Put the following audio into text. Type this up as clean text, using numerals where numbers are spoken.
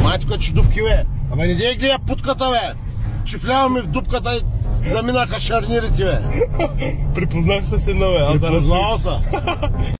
Майчко, че дупки, бе. Абе, не дей гледа путката, бе. Чифляваме в дупката и заминаха шарнирите, бе. Припознах се с едно, бе. Припознал се.